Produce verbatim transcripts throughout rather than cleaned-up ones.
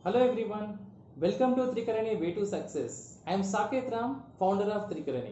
Hello everyone, welcome to Trikarani Way to Success. I am Saket Ram, founder of Trikarani.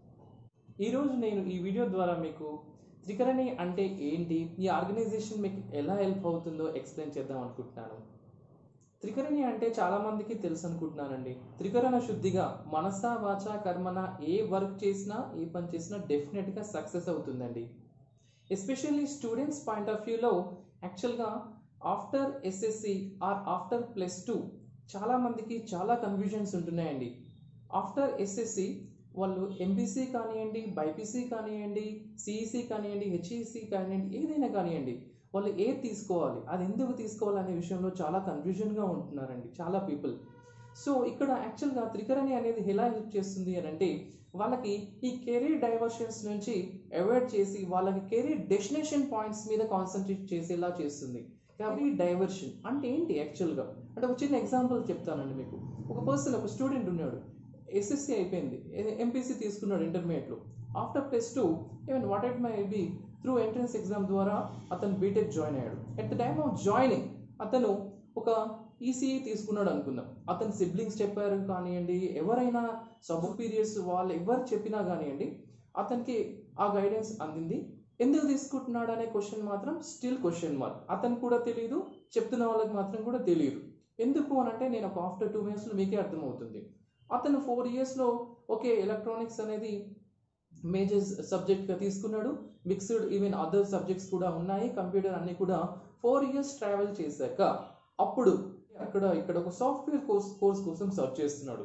ఈ రోజు నేను ఈ video ద్వారా మీకు త్రికరణి అంటే ఏంటి, ఈ ఆర్గనైజేషన్ మీకు ఎలా హెల్ప్ అవుతుందో ఎక్స్ప్లెయిన్ చేద్దాం అనుకుంటున్నాను. త్రికరణి అంటే చాలా మందికి తెలుసు అనుకుంటున్నానండి. త్రికరణ శుద్ధిగా మనస వాచ కర్మన ఏ వర్క్ చేసినా ఏ పని చేసినా డెఫినెట్గా సక్సెస్ అవుతుందండి. ఎస్పెషల్లీ స్టూడెంట్స్ పాయింట్ ఆఫ్ వ్యూలో యాక్చువల్గా after SSC or after plus two చాలా మందికి చాలా కన్ఫ్యూజన్స్ ఉంటున్నాయండి. ఆఫ్టర్ ఎస్ఎస్సి వాళ్ళు ఎంపీసీ కానివ్వండి, బైపీసీ కానివ్వండి, సిఈసి కానివ్వండి, హెచ్ఈసి కానివ్వండి, ఏదైనా కానివ్వండి, వాళ్ళు ఏది తీసుకోవాలి, అది ఎందుకు తీసుకోవాలి అనే విషయంలో చాలా కన్ఫ్యూజన్గా ఉంటున్నారండి చాలా పీపుల్. సో ఇక్కడ యాక్చువల్గా త్రికరణి అనేది ఎలా హెల్ప్ చేస్తుంది అని అంటే వాళ్ళకి ఈ కెరీర్ డైవర్షన్స్ నుంచి అవాయిడ్ చేసి వాళ్ళకి కెరీర్ డెస్టినేషన్ పాయింట్స్ మీద కాన్సన్ట్రేట్ చేసేలా చేస్తుంది. కెరీర్ డైవర్షన్ అంటే ఏంటి యాక్చువల్గా అంటే ఒక చిన్న ఎగ్జాంపుల్ చెప్తానండి మీకు. ఒక పర్సన్ ఒక స్టూడెంట్ ఉన్నాడు, ఎస్ఎస్సి అయిపోయింది, ఎంపీసీ తీసుకున్నాడు ఇంటర్మీడియట్లో. After plus two even what it may be through entrance exam ద్వారా అతను బీటెక్ జాయిన్ అయ్యాడు. At the time of joining అతను ఒక ఈసీఈ తీసుకున్నాడు అనుకుందాం. అతని సిబ్లింగ్స్ చెప్పారు కానివ్వండి, ఎవరైనా సబ్ సుపీరియర్స్ వాళ్ళు ఎవరు చెప్పినా కానివ్వండి, అతనికి ఆ గైడెన్స్ అందింది. ఎందుకు తీసుకుంటున్నాడు అనే క్వశ్చన్ మాత్రం స్టిల్ క్వశ్చన్ మార్క్. అతను కూడా తెలియదు, చెప్తున్న వాళ్ళకి మాత్రం కూడా తెలియదు. ఎందుకు అని అంటే నేను ఒక ఆఫ్టర్ టూ మినిట్స్లో మీకే అర్థమవుతుంది. అతను ఫోర్ ఇయర్స్లో ఓకే ఎలక్ట్రానిక్స్ అనేది మేజర్ సబ్జెక్ట్గా తీసుకున్నాడు, మిక్స్డ్ ఈవెన్ అదర్ సబ్జెక్ట్స్ కూడా ఉన్నాయి, కంప్యూటర్ అన్ని కూడా ఫోర్ ఇయర్స్ ట్రావెల్ చేశాక అప్పుడు అక్కడ ఇక్కడ ఒక సాఫ్ట్వేర్ కోర్స్ కోర్స్ కోసం సర్చ్ చేస్తున్నాడు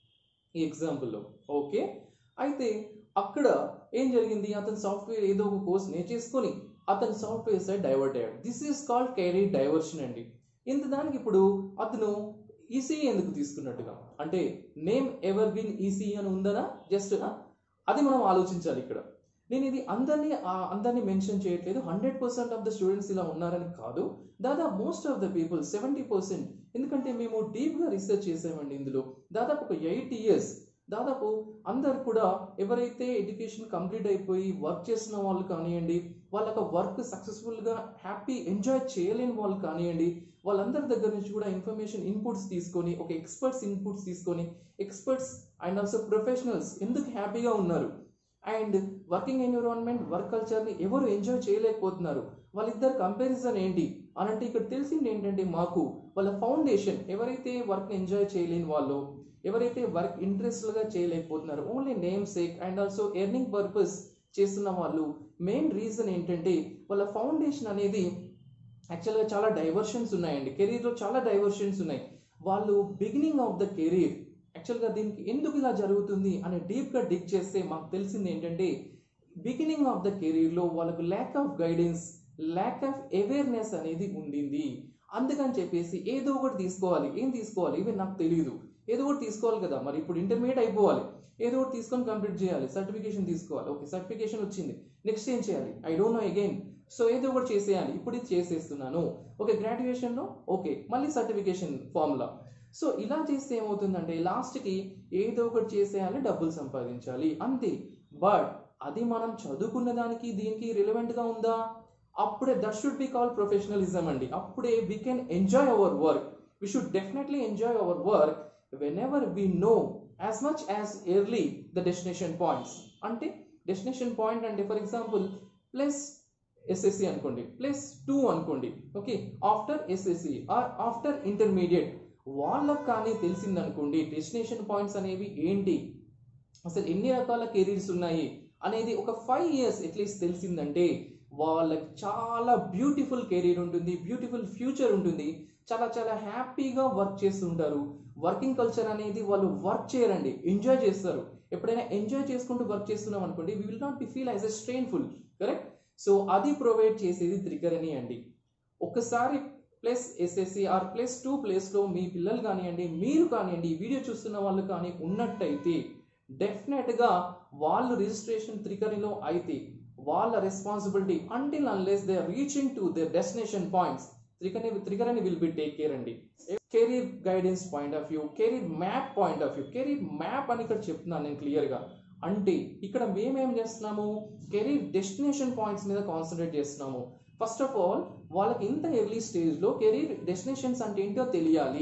ఈ ఎగ్జాంపుల్లో. ఓకే, అయితే అక్కడ ఏం జరిగింది, అతను సాఫ్ట్వేర్ ఏదో ఒక కోర్స్ నేర్చేసుకొని అతను సాఫ్ట్వేర్ సైడ్ డైవర్ట్ అయ్యాడు. This is called career diversion అండి. ఇంత దానికి ఇప్పుడు అతను ఈసీఈ ఎందుకు తీసుకున్నట్టుగా అంటే నేమ్ ఎవర్ బిన్ ఈసీఈ అని ఉందనా, జస్ట్ అది మనం ఆలోచించాలి ఇక్కడ. నేను ఇది అందరినీ అందరినీ మెన్షన్ చేయట్లేదు, hundred percent of the students ఇలా ఉన్నారని కాదు, దాదాపు most of the people seventy percent ఎందుకంటే మేము డీప్గా రీసెర్చ్ చేసామండి. ఇందులో దాదాపు ఒక ఎయిట్ ఇయర్స్ దాదాపు అందరు కూడా ఎవరైతే ఎడ్యుకేషన్ కంప్లీట్ అయిపోయి వర్క్ చేసిన వాళ్ళు కానివ్వండి, వాళ్ళకి వర్క్ సక్సెస్ఫుల్గా హ్యాపీ ఎంజాయ్ చేయలేని వాళ్ళు కానివ్వండి, వాళ్ళందరి దగ్గర నుంచి కూడా ఇన్ఫర్మేషన్ ఇన్పుట్స్ తీసుకొని ఒక ఎక్స్పర్ట్స్ ఇన్పుట్స్ తీసుకొని ఎక్స్పర్ట్స్ అండ్ ఆల్సో ప్రొఫెషనల్స్ ఎందుకు హ్యాపీగా ఉన్నారు అండ్ వర్కింగ్ ఎన్విరాన్మెంట్ వర్క్ కల్చర్ని ఎవరు ఎంజాయ్ చేయలేకపోతున్నారు, వాళ్ళిద్దరు కంపారిజన్ ఏంటి అని అంటే ఇక్కడ తెలిసింది ఏంటంటే మాకు వాళ్ళ ఫౌండేషన్ ఎవరైతే వర్క్ ఎంజాయ్ చేయలేని వాళ్ళు, ఎవరైతే వర్క్ ఇంట్రెస్ట్గా చేయలేకపోతున్నారు, only name sake and also earning purpose చేస్తున్న వాళ్ళు, మెయిన్ రీజన్ ఏంటంటే వాళ్ళ ఫౌండేషన్ అనేది యాక్చువల్గా చాలా డైవర్షన్స్ ఉన్నాయండి. కెరీర్లో చాలా డైవర్షన్స్ ఉన్నాయి. వాళ్ళు బిగినింగ్ ఆఫ్ ద కెరీర్ యాక్చువల్గా దీనికి ఎందుకు ఇలా జరుగుతుంది అని డీప్గా డిగ్ చేస్తే మాకు తెలిసింది ఏంటంటే బిగినింగ్ ఆఫ్ ద కెరీర్లో వాళ్ళకు lack of guidance, lack of awareness అనేది ఉండింది. అందుకని చెప్పేసి ఏదో ఒకటి తీసుకోవాలి, ఏం తీసుకోవాలి ఇవి నాకు తెలియదు, ఏదో ఒకటి తీసుకోవాలి కదా, మరి ఇప్పుడు ఇంటర్మీడియట్ అయిపోవాలి, ఏదో ఒకటి తీసుకొని కంప్లీట్ చేయాలి, సర్టిఫికేషన్ తీసుకోవాలి, ఓకే సర్టిఫికేషన్ వచ్చింది, నెక్స్ట్ ఏం చేయాలి I don't know again, so ఏదో ఒకటి చేసేయాలి, ఇప్పుడు ఇది చేసేస్తున్నాను, ఓకే గ్రాడ్యుయేషన్లో ఓకే మళ్ళీ సర్టిఫికేషన్ ఫార్ములా. సో ఇలా చేస్తే ఏమవుతుందంటే లాస్ట్కి ఏదో ఒకటి చేసేయాలి, డబ్బులు సంపాదించాలి అంతే. బట్ అది మనం చదువుకున్న దానికి దీనికి రిలవెంట్గా ఉందా, అప్పుడే that should be call professionalism అండి. అప్పుడే we can enjoy our work, we should definitely enjoy our work whenever we know as much as early the destination points. అంటే డెస్టినేషన్ పాయింట్ అంటే ఫర్ ఎగ్జాంపుల్ ప్లస్ ఎస్ఎస్సి అనుకోండి, plus two అనుకోండి, okay after SSC or after intermediate వాళ్ళకు కానీ తెలిసింది అనుకోండి destination points అనేవి ఏంటి, అసలు ఎన్ని రకాల కెరీర్స్ ఉన్నాయి అనేది ఒక ఫైవ్ ఇయర్స్ అట్లీస్ట్ తెలిసిందంటే వాళ్ళకి చాలా బ్యూటిఫుల్ కెరీర్ ఉంటుంది, బ్యూటిఫుల్ ఫ్యూచర్ ఉంటుంది, చాలా చాలా హ్యాపీగా వర్క్ చేస్తుంటారు. వర్కింగ్ కల్చర్ అనేది వాళ్ళు వర్క్ చేయరండి, ఎంజాయ్ చేస్తారు. ఎప్పుడైనా ఎంజాయ్ చేసుకుంటూ వర్క్ చేస్తున్నాం అనుకోండి we will not be feel as a strainful, correct. So అది ప్రొవైడ్ చేసేది త్రికరణి అండి. ఒకసారి plus SSC or plus two ప్లేస్లో మీ పిల్లలు కానివ్వండి, మీరు కానివ్వండి, ఈ వీడియో చూస్తున్న వాళ్ళు కానీ ఉన్నట్టయితే డెఫినెట్గా వాళ్ళు రిజిస్ట్రేషన్ త్రికరణిలో అయితే వాళ్ళ responsibility until unless they are reaching to their destination points Trikarani Trikarani will be take care అండి. Career guidance point of view, career map point of view, career map అని ఇక్కడ చెప్తున్నాను నేను క్లియర్గా. అంటే ఇక్కడ మేమేం చేస్తున్నాము, కెరీర్ డెస్టినేషన్ పాయింట్స్ మీద కాన్సన్ట్రేట్ చేస్తున్నాము. ఫస్ట్ ఆఫ్ ఆల్ వాళ్ళకి ఇంత ఎర్లీ స్టేజ్లో కెరీర్ డెస్టినేషన్స్ అంటే ఏంటో తెలియాలి.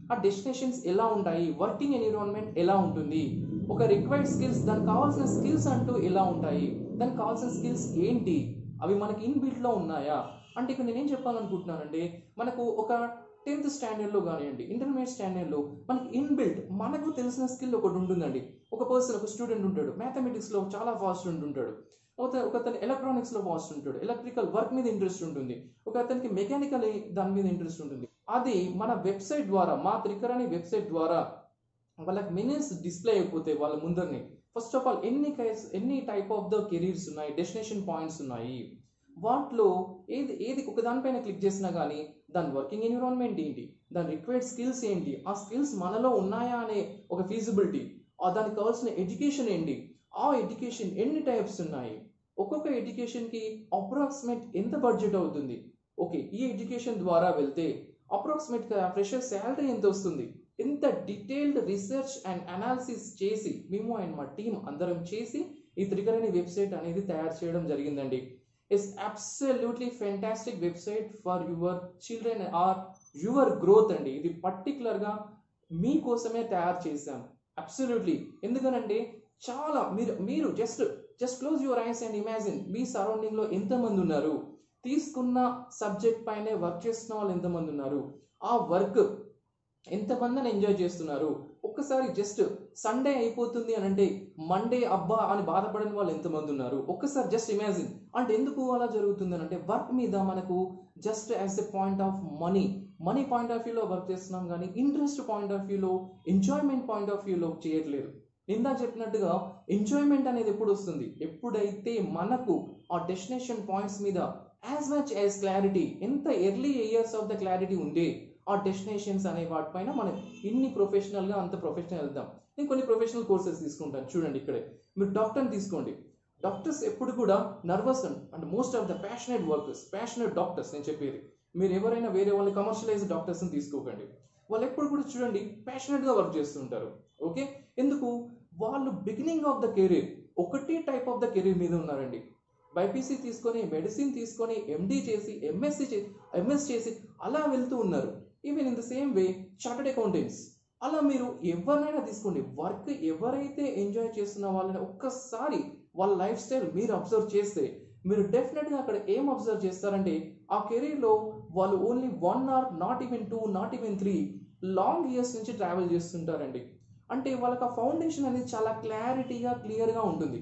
ఆ డెస్టినేషన్స్ ఎలా ఉంటాయి, వర్కింగ్ ఎన్విరాన్మెంట్ ఎలా ఉంటుంది, ఒక రిక్వైర్డ్ స్కిల్స్ దానికి కావాల్సిన స్కిల్స్ అంటూ ఎలా ఉంటాయి, దానికి కావాల్సిన స్కిల్స్ ఏంటి, అవి మనకి ఇన్బిల్ట్లో ఉన్నాయా. అంటే ఇక్కడ నేనేం చెప్పాలనుకుంటున్నానంటే మనకు ఒక టెన్త్ స్టాండర్డ్లో కానివ్వండి, ఇంటర్మీడియట్ స్టాండర్డ్లో మనకి ఇన్బిల్ట్ మనకు తెలిసిన స్కిల్ ఒకటి ఉంటుందండి. ఒక పర్సన్ ఒక స్టూడెంట్ ఉంటాడు, మ్యాథమెటిక్స్లో చాలా ఫాస్ట్ ఉంటుంటాడు, ఒక ఒక అతను ఎలక్ట్రానిక్స్లో ఫాస్ట్ ఉంటాడు, ఎలక్ట్రికల్ వర్క్ మీద ఇంట్రెస్ట్ ఉంటుంది, ఒక అతనికి మెకానికల్ దాని మీద ఇంట్రెస్ట్ ఉంటుంది. అది మన వెబ్సైట్ ద్వారా, మా త్రికరణి వెబ్సైట్ ద్వారా వాళ్ళకి మెనూస్ డిస్ప్లే అయిపోతే వాళ్ళ ముందరని ఫస్ట్ ఆఫ్ ఆల్ ఎన్ని కైస్ ఎన్ని టైప్ ఆఫ్ ద కెరీర్స్ ఉన్నాయి, డెస్టినేషన్ పాయింట్స్ ఉన్నాయి, వాటిలో ఏది ఏది ఒక దానిపైన క్లిక్ చేసినా కానీ దాని వర్కింగ్ ఎన్విరాన్మెంట్ ఏంటి, దాని రిక్వైర్డ్ స్కిల్స్ ఏంటి, ఆ స్కిల్స్ మనలో ఉన్నాయా అనే ఒక ఫీజిబిలిటీ, దానికి కావాల్సిన ఎడ్యుకేషన్ ఏంటి, ఆ ఎడ్యుకేషన్ ఎన్ని టైప్స్ ఉన్నాయి, ఒక్కొక్క ఎడ్యుకేషన్కి అప్రాక్సిమేట్ ఎంత బడ్జెట్ అవుతుంది, ఓకే ఈ ఎడ్యుకేషన్ ద్వారా వెళ్తే అప్రాక్సిమేట్గా ఫ్రెషర్ శాలరీ ఎంత వస్తుంది, ఇంత డీటెయిల్డ్ రీసెర్చ్ అండ్ అనాలిసిస్ చేసి మేము అండ్ మా టీం అందరం చేసి ఈ త్రికరణి వెబ్సైట్ అనేది తయారు చేయడం జరిగిందండి. It's absolutely fantastic website for your children or your growth అండి. ఇది పర్టికులర్గా మీకోసమే తయారు చేశాం అబ్సల్యూట్లీ. ఎందుకనంటే చాలా మీరు మీరు just just close your eyes and imagine మీ సరౌండింగ్లో ఎంతమంది ఉన్నారు, తీసుకున్న సబ్జెక్ట్ పైనే వర్క్ చేస్తున్న వాళ్ళు ఎంతమంది ఉన్నారు, ఆ వర్క్ ఎంతమందిని ఎంజాయ్ చేస్తున్నారు, ఒక్కసారి జస్ట్ సండే అయిపోతుంది అని అంటే మండే అబ్బా అని బాధపడని వాళ్ళు ఎంతమంది ఉన్నారు, ఒక్కసారి జస్ట్ ఇమాజిన్. అంటే ఎందుకు అలా జరుగుతుంది అని అంటే వర్క్ మీద మనకు just as a point of money money point of వ్యూలో వర్క్ చేస్తున్నాం కానీ ఇంట్రెస్ట్ పాయింట్ ఆఫ్ వ్యూలో, ఎంజాయ్మెంట్ పాయింట్ ఆఫ్ వ్యూలో చేయట్లేదు. నిందా చెప్పినట్టుగా ఎంజాయ్మెంట్ అనేది ఎప్పుడు వస్తుంది, ఎప్పుడైతే మనకు ఆ డెస్టినేషన్ పాయింట్స్ మీద యాజ్ మచ్ యాజ్ క్లారిటీ, ఎంత early years of the clarity ఉండే ఆ డెస్టినేషన్స్ అనే వాటిపైన మనం ఇన్ని ప్రొఫెషనల్గా అంత ప్రొఫెషనల్ వెళ్దాం. నేను కొన్ని ప్రొఫెషనల్ కోర్సెస్ తీసుకుంటాను చూడండి. ఇక్కడే మీరు డాక్టర్ని తీసుకోండి. డాక్టర్స్ ఎప్పుడు కూడా నర్వస్ అంటే most of the passionate workers, passionate doctors నేను చెప్పేది. మీరు ఎవరైనా వేరే వాళ్ళని కమర్షియలైజ్ డాక్టర్స్ని తీసుకోకండి. వాళ్ళు ఎప్పుడు కూడా చూడండి ప్యాషనెట్గా వర్క్ చేస్తుంటారు. ఓకే, ఎందుకు వాళ్ళు బిగినింగ్ ఆఫ్ ద కెరీర్ ఒకటే టైప్ ఆఫ్ ద కెరీర్ మీద ఉన్నారండి. బైపీసీ తీసుకొని మెడిసిన్ తీసుకొని ఎండీ చేసి ఎంఎస్సి చేసి ఎంఎస్ చేసి అలా వెళ్తూ ఉన్నారు. Even in the same way chartered accountants, అలా మీరు ఎవరినైనా తీసుకోండి, వర్క్ ఎవరైతే ఎంజాయ్ చేస్తున్న వాళ్ళని ఒక్కసారి వాళ్ళ లైఫ్ స్టైల్ మీరు అబ్జర్వ్ చేస్తే మీరు డెఫినెట్గా అక్కడ ఏం అబ్జర్వ్ చేస్తారంటే ఆ కెరీర్లో వాళ్ళు only one or not even two not even three long years నుంచి ట్రావెల్ చేస్తుంటారండి. అంటే వాళ్ళకి ఆ ఫౌండేషన్ అనేది చాలా క్లారిటీగా క్లియర్గా ఉంటుంది.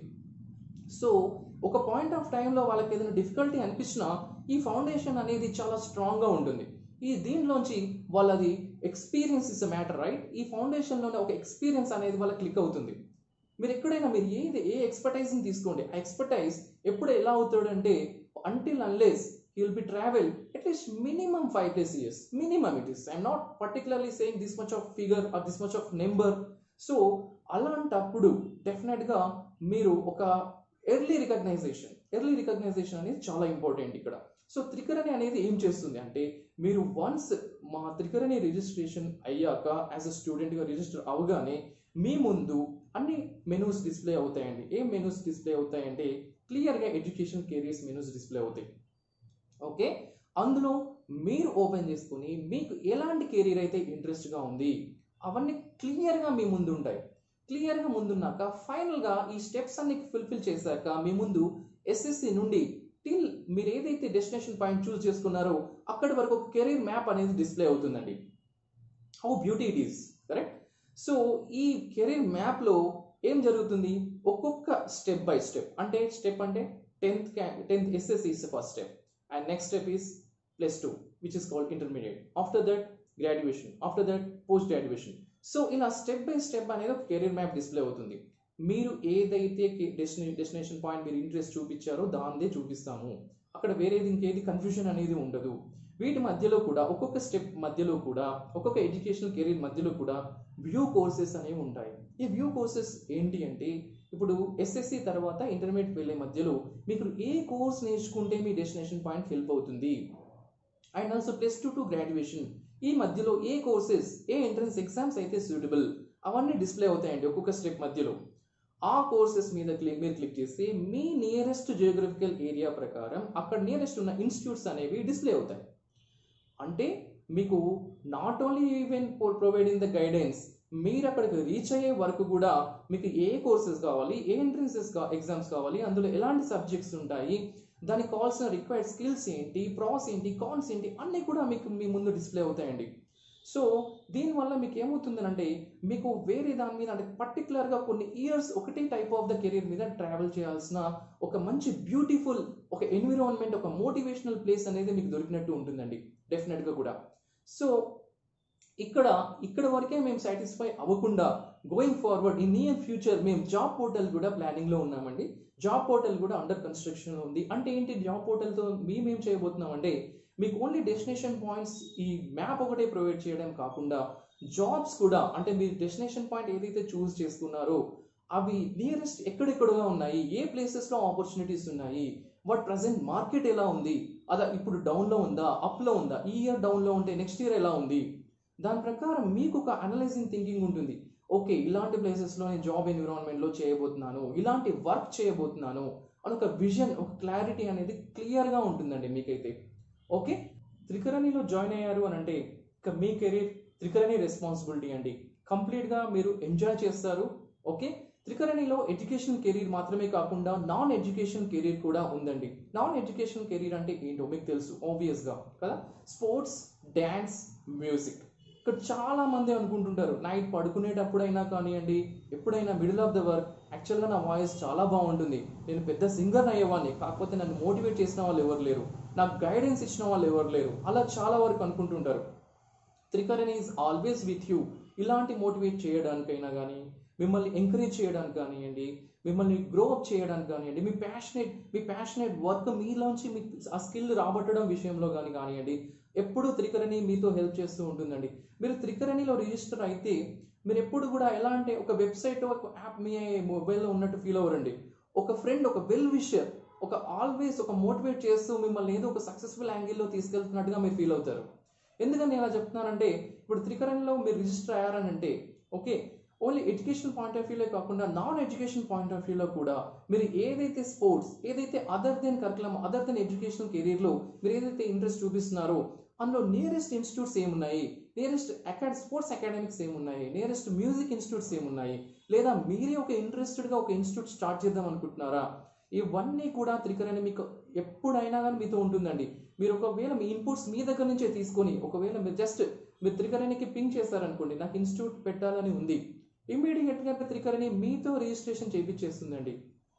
సో ఒక పాయింట్ ఆఫ్ టైంలో వాళ్ళకి ఏదైనా డిఫికల్టీ అనిపించినా ఈ ఫౌండేషన్ అనేది చాలా స్ట్రాంగ్గా ఉంటుంది. ఈ దీంట్లోంచి వాళ్ళది experience is a matter right. ఈ ఫౌండేషన్లోనే ఒక ఎక్స్పీరియన్స్ అనేది వాళ్ళకి క్లిక్ అవుతుంది. మీరు ఎక్కడైనా మీరు ఏది ఏ ఎక్స్పర్టైజ్ని తీసుకోండి, ఆ ఎక్స్పర్టైజ్ ఎప్పుడు ఎలా అవుతాడంటే until unless he will be travel at least minimum five plus years, minimum it is. I'm not particularly saying this much of figure or this much of number. So అలాంటప్పుడు డెఫినెట్గా మీరు ఒక ఎర్లీ రికగ్నైజేషన్ ఎర్లీ రికగ్నైజేషన్ అనేది చాలా important ఇక్కడ. So Trikarani అనేది ఏం చేస్తుంది అంటే మీరు వన్స్ మా త్రికరణి రిజిస్ట్రేషన్ అయ్యాక యాజ్ అ స్టూడెంట్గా రిజిస్టర్ అవగానే మీ ముందు అన్ని మెనూస్ డిస్ప్లే అవుతాయండి. ఏం మెనూస్ డిస్ప్లే అవుతాయంటే క్లియర్గా ఎడ్యుకేషన్ కెరీర్స్ మెనూస్ డిస్ప్లే అవుతాయి. ఓకే, అందులో మీరు ఓపెన్ చేసుకుని మీకు ఎలాంటి కెరీర్ అయితే ఇంట్రెస్ట్గా ఉంది అవన్నీ క్లియర్గా మీ ముందు ఉంటాయి. క్లియర్గా ముందున్నాక ఫైనల్గా ఈ స్టెప్స్ అన్ని ఫుల్ఫిల్ చేశాక మీ ముందు ఎస్ఎస్సి నుండి టిల్ మీరు ఏదైతే డెస్టినేషన్ పాయింట్ చూస్ చేసుకున్నారో అక్కడి వరకు ఒక కెరీర్ మ్యాప్ అనేది డిస్ప్లే అవుతుందండి. How beauty it is, correct. So ఈ కెరీర్ మ్యాప్లో ఏం జరుగుతుంది, ఒక్కొక్క స్టెప్ బై స్టెప్, అంటే స్టెప్ అంటే tenth tenth SSC is first step and next step is plus two which is called intermediate, after that graduation, after that post graduation. So ఇలా step by step అనేది ఒక career map display అవుతుంది. మీరు ఏదైతే destine destination point మీరు interest చూపించారో దాన్నే చూపిస్తాము. అక్కడ వేరేది ఇంకేది కన్ఫ్యూజన్ అనేది ఉండదు. వీటి మధ్యలో కూడా ఒక్కొక్క స్టెప్ మధ్యలో కూడా ఒక్కొక్క ఎడ్యుకేషనల్ కెరీర్ మధ్యలో కూడా వ్యూ కోర్సెస్ అనేవి ఉంటాయి. ఈ వ్యూ కోర్సెస్ ఏంటి అంటే ఇప్పుడు ఎస్ఎస్సి తర్వాత ఇంటర్మీడియట్ వెళ్ళే మధ్యలో మీకు ఏ కోర్స్ నేర్చుకుంటే మీ డెస్టినేషన్ పాయింట్ హెల్ప్ అవుతుంది, and also plus two to graduation ఈ మధ్యలో ఏ కోర్సెస్ ఏ ఎంట్రన్స్ ఎగ్జామ్స్ అయితే సూటబుల్ అవన్నీ డిస్ప్లే అవుతాయండి ఒక్కొక్క స్టెప్ మధ్యలో. ఆ కోర్సెస్ మీద క్లిక్ మీరు క్లిక్ చేస్తే మీ నియరెస్ట్ జియోగ్రఫికల్ ఏరియా ప్రకారం అక్కడ నియరెస్ట్ ఉన్న ఇన్స్టిట్యూట్స్ అనేవి డిస్ప్లే అవుతాయి. అంటే మీకు not only even providing the guidance, మీరు అక్కడికి రీచ్ అయ్యే వరకు కూడా మీకు ఏ కోర్సెస్ కావాలి, ఏ ఎంట్రన్సెస్ ఎగ్జామ్స్ కావాలి, అందులో ఎలాంటి సబ్జెక్ట్స్ ఉంటాయి, దానికి కావాల్సిన రిక్వైర్డ్ స్కిల్స్ ఏంటి, ప్రాస్ ఏంటి, కాన్స్ ఏంటి అన్నీ కూడా మీకు మీ ముందు డిస్ప్లే అవుతాయండి. సో దీనివల్ల మీకు ఏమవుతుందనంటే మీకు వేరే దాని మీద అంటే పర్టికులర్గా కొన్ని ఇయర్స్ ఒకటే టైప్ ఆఫ్ ద కెరీర్ మీద ట్రావెల్ చేయాల్సిన ఒక మంచి బ్యూటిఫుల్ ఒక ఎన్విరాన్మెంట్, ఒక మోటివేషనల్ ప్లేస్ అనేది మీకు దొరికినట్టు ఉంటుందండి డెఫినెట్గా కూడా. సో ఇక్కడ ఇక్కడ వరకే మేము సాటిస్ఫై అవ్వకుండా going forward in near future మేము జాబ్ పోర్టల్ కూడా ప్లానింగ్లో ఉన్నామండి. జాబ్ పోర్టల్ కూడా అండర్ కన్స్ట్రక్షన్లో ఉంది. అంటే ఏంటి, జాబ్ పోర్టల్తో మేమేం చేయబోతున్నామంటే మీకు ఓన్లీ డెస్టినేషన్ పాయింట్స్ ఈ మ్యాప్ ఒకటే ప్రొవైడ్ చేయడం కాకుండా జాబ్స్ కూడా, అంటే మీరు డెస్టినేషన్ పాయింట్ ఏదైతే చూస్ చేసుకున్నారో అవి నియరెస్ట్ ఎక్కడెక్కడగా ఉన్నాయి, ఏ ప్లేసెస్లో ఆపర్చునిటీస్ ఉన్నాయి, వాట్ ప్రజెంట్ మార్కెట్ ఎలా ఉంది, అదా ఇప్పుడు డౌన్లో ఉందా, అప్లో ఉందా, ఈ ఇయర్ డౌన్లో ఉంటే నెక్స్ట్ ఇయర్ ఎలా ఉంది, దాని ప్రకారం మీకు ఒక అనలైజింగ్ థింకింగ్ ఉంటుంది. ఓకే, ఇలాంటి ప్లేసెస్లో నేను జాబ్ ఎన్విరాన్మెంట్లో చేయబోతున్నాను, ఇలాంటి వర్క్ చేయబోతున్నాను అని ఒక విజన్, ఒక క్లారిటీ అనేది క్లియర్గా ఉంటుందండి మీకైతే. ఓకే, త్రికరణిలో జాయిన్ అయ్యారు అని అంటే ఇక మీ కెరీర్ త్రికరణి రెస్పాన్సిబిలిటీ అండి. కంప్లీట్గా మీరు ఎంజాయ్ చేస్తారు. ఓకే, త్రికరణిలో ఎడ్యుకేషన్ కెరీర్ మాత్రమే కాకుండా నాన్ ఎడ్యుకేషన్ కెరీర్ కూడా ఉందండి. నాన్ ఎడ్యుకేషన్ కెరీర్ అంటే ఏంటో మీకు తెలుసు ఆబ్వియస్గా కదా, స్పోర్ట్స్, డ్యాన్స్, మ్యూజిక్. ఇక్కడ చాలా మంది అనుకుంటుంటారు నైట్ పడుకునేటప్పుడైనా కానివ్వండి, ఎప్పుడైనా మిడిల్ ఆఫ్ ద వర్క్, యాక్చువల్గా నా వాయిస్ చాలా బాగుంటుంది, నేను పెద్ద సింగర్ అయ్యేవాడిని, కాకపోతే నన్ను మోటివేట్ చేసిన వాళ్ళు ఎవరు లేరు, నాకు గైడెన్స్ ఇచ్చిన వాళ్ళు ఎవరు లేరు, అలా చాలా వరకు అనుకుంటుంటారు. Trikarani is always with you. ఇలాంటి మోటివేట్ చేయడానికైనా కానీ, మిమ్మల్ని ఎంకరేజ్ చేయడానికి కానివ్వండి, మిమ్మల్ని గ్రో అప్ చేయడానికి కానివ్వండి, మీ ప్యాషనేట్ మీ ప్యాషనేట్ వర్క్ మీలోంచి మీ ఆ స్కిల్ రాబట్టడం విషయంలో కానీ కానివ్వండి, ఎప్పుడు త్రికరణి మీతో హెల్ప్ చేస్తూ ఉంటుందండి. మీరు త్రికరణిలో రిజిస్టర్ అయితే మీరు ఎప్పుడు కూడా ఎలా అంటే ఒక వెబ్సైట్, ఒక యాప్ మీ మొబైల్లో ఉన్నట్టు ఫీల్ అవ్వరండి. ఒక ఫ్రెండ్, ఒక వెల్ విషర్, ఒక ఆల్వేస్ ఒక మోటివేట్ చేస్తూ మిమ్మల్ని ఏదో ఒక సక్సెస్ఫుల్ యాంగిల్లో తీసుకెళ్తున్నట్టుగా మీరు ఫీల్ అవుతారు. ఎందుకని నేను ఎలా చెప్తున్నానంటే, ఇప్పుడు త్రికరణిలో మీరు రిజిస్టర్ అయ్యారనంటే okay, only education point of వ్యూలో కాకుండా నాన్ ఎడ్యుకేషన్ పాయింట్ ఆఫ్ వ్యూలో కూడా మీరు ఏదైతే స్పోర్ట్స్, ఏదైతే other than curriculum, other than education కెరీర్లో మీరు ఏదైతే ఇంట్రెస్ట్ చూపిస్తున్నారో అందులో నియరెస్ట్ ఇన్స్టిట్యూట్స్ ఏమున్నాయి, నియరెస్ట్ అకాడ్ స్పోర్ట్స్ అకాడమిక్స్ ఏమున్నాయి, నియరెస్ట్ మ్యూజిక్ ఇన్స్టిట్యూట్స్ ఏమున్నాయి, లేదా మీరే ఒక ఇంట్రెస్టెడ్గా ఒక ఇన్స్టిట్యూట్ స్టార్ట్ చేద్దాం అనుకుంటున్నారా, ఇవన్నీ కూడా త్రికరణి మీకు ఎప్పుడైనా కానీ మీతో ఉంటుందండి. మీరు ఒకవేళ మీ ఇన్పుట్స్ మీ దగ్గర నుంచే తీసుకొని ఒకవేళ మీరు జస్ట్ మీరు త్రికరణికి పింక్ చేస్తారనుకోండి, నాకు ఇన్స్టిట్యూట్ పెట్టాలని ఉంది, ఇమ్మీడియట్గా త్రికరణి మీతో రిజిస్ట్రేషన్ చేయించేస్తుందండి.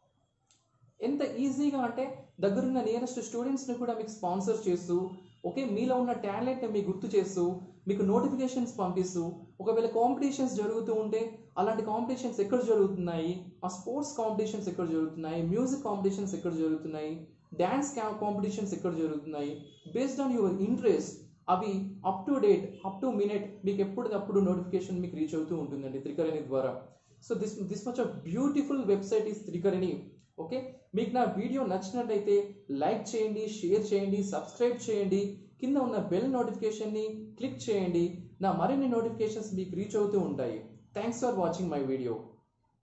ఎంత ఈజీగా అంటే దగ్గరున్న నియరెస్ట్ స్టూడెంట్స్ని కూడా మీకు స్పాన్సర్ చేస్తూ, ఓకే, మీలో ఉన్న టాలెంట్ని మీకు గుర్తు చేస్తూ, మీకు నోటిఫికేషన్స్ పంపిస్తూ, ఒకవేళ కాంపిటీషన్స్ జరుగుతూ ఉంటే అలాంటి కాంపిటీషన్స్ ఎక్కడ జరుగుతున్నాయి, ఆ స్పోర్ట్స్ కాంపిటీషన్స్ ఎక్కడ జరుగుతున్నాయి, మ్యూజిక్ కాంపిటీషన్స్ ఎక్కడ జరుగుతున్నాయి, డ్యాన్స్ కాంపిటీషన్స్ ఎక్కడ జరుగుతున్నాయి, బేస్డ్ ఆన్ యువర్ ఇంట్రెస్ట్ అవి up to date, up to minute మీకు ఎప్పటికప్పుడు నోటిఫికేషన్ మీకు రీచ్ అవుతూ ఉంటుందండి త్రికరణి ద్వారా. So this this much a beautiful website is Trikarani. Okay, మీకు నా వీడియో నచ్చినట్లయితే లైక్ చేయండి, షేర్ చేయండి, సబ్స్క్రైబ్ చేయండి, కింద ఉన్న బెల్ నోటిఫికేషన్ని క్లిక్ చేయండి. నా మరిన్ని నోటిఫికేషన్స్ మీకు రీచ్ అవుతూ ఉంటాయి. Thanks for watching my video.